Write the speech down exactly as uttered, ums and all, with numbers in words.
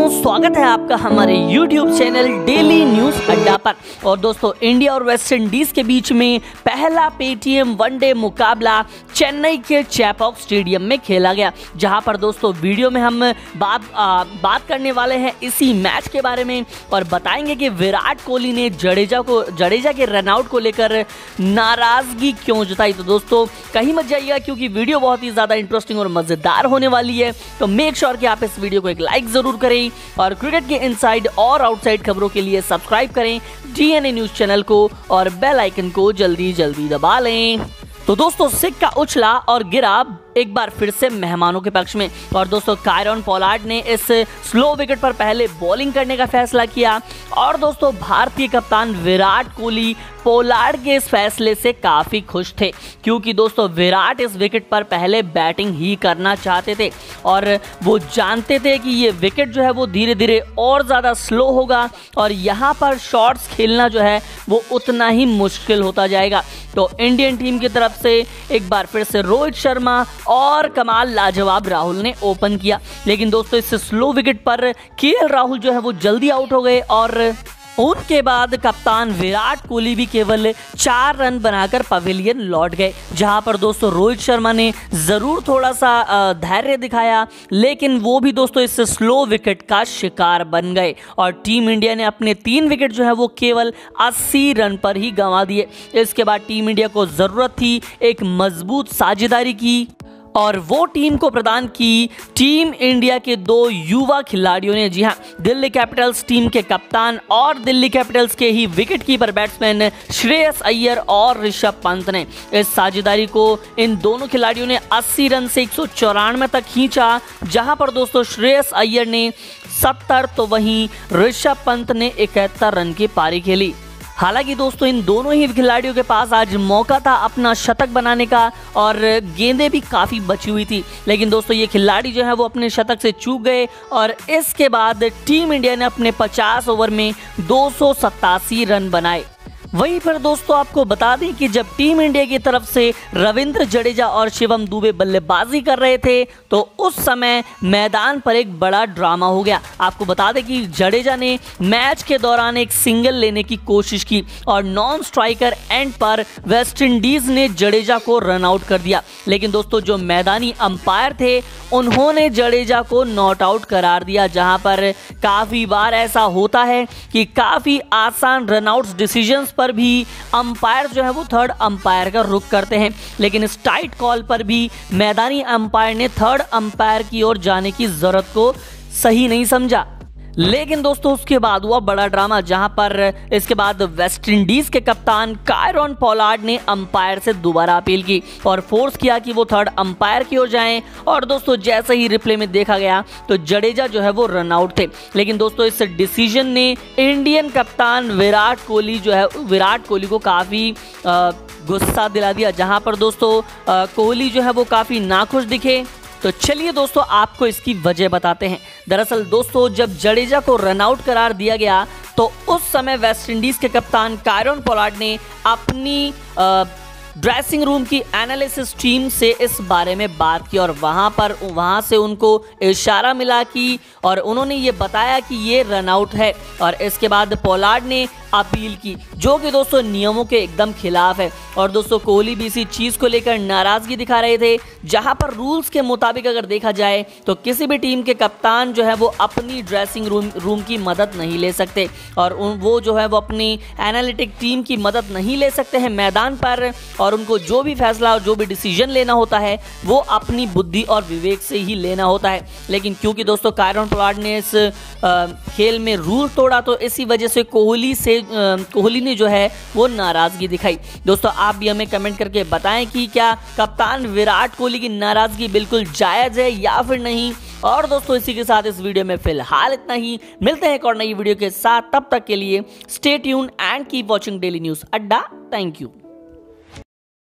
स्वागत है आपका हमारे यूट्यूब चैनल डेली न्यूज अड्डा पर। और दोस्तों, इंडिया और वेस्ट इंडीज के बीच में पहला पेटीएम वनडे मुकाबला चेन्नई के चेपॉक स्टेडियम में खेला गया, जहां पर दोस्तों वीडियो में हम बात आ, बात करने वाले हैं इसी मैच के बारे में और बताएंगे कि विराट कोहली ने जडेजा को जडेजा के रनआउट को लेकर नाराजगी क्यों जताई। तो दोस्तों कहीं मत जाइएगा, क्योंकि वीडियो बहुत ही ज़्यादा इंटरेस्टिंग और मज़ेदार होने वाली है। तो मेक श्योर कि आप इस वीडियो को एक लाइक ज़रूर करें और क्रिकेट के इनसाइड और आउटसाइड खबरों के लिए सब्सक्राइब करें डीएनए न्यूज़ चैनल को और बेल आइकन को जल्दी जल्दी दबा लें। तो दोस्तों, सिक्का उछला और गिरा एक बार फिर से मेहमानों के पक्ष में। और दोस्तों, कायरन पोलार्ड ने इस स्लो विकेट पर पहले बॉलिंग करने का फैसला किया और दोस्तों भारतीय कप्तान विराट कोहली पोलार्ड के इस फैसले से काफ़ी खुश थे, क्योंकि दोस्तों विराट इस विकेट पर पहले बैटिंग ही करना चाहते थे और वो जानते थे कि ये विकेट जो है वो धीरे धीरे और ज़्यादा स्लो होगा और यहाँ पर शॉट्स खेलना जो है वो उतना ही मुश्किल होता जाएगा। तो इंडियन टीम की तरफ से एक बार फिर से रोहित शर्मा और कमाल लाजवाब राहुल ने ओपन किया, लेकिन दोस्तों इस स्लो विकेट पर केएल राहुल जो है वो जल्दी आउट हो गए और उनके बाद कप्तान विराट कोहली भी केवल चार रन बनाकर पवेलियन लौट गए, जहां पर दोस्तों रोहित शर्मा ने ज़रूर थोड़ा सा धैर्य दिखाया, लेकिन वो भी दोस्तों इस स्लो विकेट का शिकार बन गए और टीम इंडिया ने अपने तीन विकेट जो है वो केवल अस्सी रन पर ही गंवा दिए। इसके बाद टीम इंडिया को ज़रूरत थी एक मजबूत साझेदारी की और वो टीम को प्रदान की टीम इंडिया के दो युवा खिलाड़ियों ने। जी हां, दिल्ली कैपिटल्स टीम के कप्तान और दिल्ली कैपिटल्स के ही wicket keeper batsman Shreyas Iyer और ऋषभ पंत ने। इस साझेदारी को इन दोनों खिलाड़ियों ने अस्सी रन से एक सौ चौरानवे तक खींचा, जहां पर दोस्तों श्रेयस अय्यर ने सत्तर तो वहीं ऋषभ पंत ने इकहत्तर रन की पारी खेली। हालांकि दोस्तों इन दोनों ही खिलाड़ियों के पास आज मौका था अपना शतक बनाने का और गेंदें भी काफ़ी बची हुई थी, लेकिन दोस्तों ये खिलाड़ी जो है वो अपने शतक से चूक गए और इसके बाद टीम इंडिया ने अपने पचास ओवर में दो सौ सत्तासी रन बनाए। वहीं पर दोस्तों आपको बता दें कि जब टीम इंडिया की तरफ से रविंद्र जडेजा और शिवम दुबे बल्लेबाजी कर रहे थे तो उस समय मैदान पर एक बड़ा ड्रामा हो गया। आपको बता दें कि जडेजा ने मैच के दौरान एक सिंगल लेने की कोशिश की और नॉन स्ट्राइकर एंड पर वेस्ट इंडीज ने जडेजा को रन आउट कर दिया, लेकिन दोस्तों जो मैदानी अंपायर थे उन्होंने जडेजा को नॉट आउट करार दिया, जहां पर काफ़ी बार ऐसा होता है कि काफ़ी आसान रन आउट डिसीजंस पर भी अंपायर जो है वो थर्ड अंपायर का रुख करते हैं, लेकिन इस टाइट कॉल पर भी मैदानी अंपायर ने थर्ड अंपायर की ओर जाने की जरूरत को सही नहीं समझा। लेकिन दोस्तों उसके बाद हुआ बड़ा ड्रामा, जहां पर इसके बाद वेस्ट इंडीज के कप्तान कायरन पोलार्ड ने अंपायर से दोबारा अपील की और फोर्स किया कि वो थर्ड अंपायर की ओर जाएं और दोस्तों जैसे ही रिप्ले में देखा गया तो जडेजा जो है वो रन आउट थे, लेकिन दोस्तों इस डिसीजन ने इंडियन कप्तान विराट कोहली जो है विराट कोहली को काफ़ी गुस्सा दिला दिया, जहां पर दोस्तों कोहली जो है वो काफ़ी नाखुश दिखे। तो चलिए दोस्तों आपको इसकी वजह बताते हैं। दरअसल दोस्तों जब जडेजा को रन आउट करार दिया गया तो उस समय वेस्ट इंडीज के कप्तान कायरन पोलार्ड ने अपनी आ, ड्रेसिंग रूम की एनालिसिस टीम से इस बारे में बात की और वहां पर वहां से उनको इशारा मिला कि और उन्होंने ये बताया कि ये रन आउट है और इसके बाद पोलार्ड ने अपील की, जो कि दोस्तों नियमों के एकदम खिलाफ है। और दोस्तों कोहली भी इसी चीज़ को लेकर नाराज़गी दिखा रहे थे, जहां पर रूल्स के मुताबिक अगर देखा जाए तो किसी भी टीम के कप्तान जो है वो अपनी ड्रेसिंग रूम रूम की मदद नहीं ले सकते और उन वो जो है वो अपनी एनालिटिक टीम की मदद नहीं ले सकते हैं मैदान पर, और उनको जो भी फैसला और जो भी डिसीजन लेना होता है वो अपनी बुद्धि और विवेक से ही लेना होता है। लेकिन क्योंकि दोस्तों कायरन पोलार्ड ने इस आ, खेल में रूल तोड़ा तो इसी वजह से कोहली से कोहली ने जो है वो नाराज़गी दिखाई। दोस्तों आप भी हमें कमेंट करके बताएं कि क्या कप्तान विराट कोहली की नाराज़गी बिल्कुल जायज़ है या फिर नहीं। और दोस्तों इसी के साथ इस वीडियो में फिलहाल इतना ही, मिलते हैं एक और नई वीडियो के साथ, तब तक के लिए stay tuned and keep watching daily news Adda. Thank you.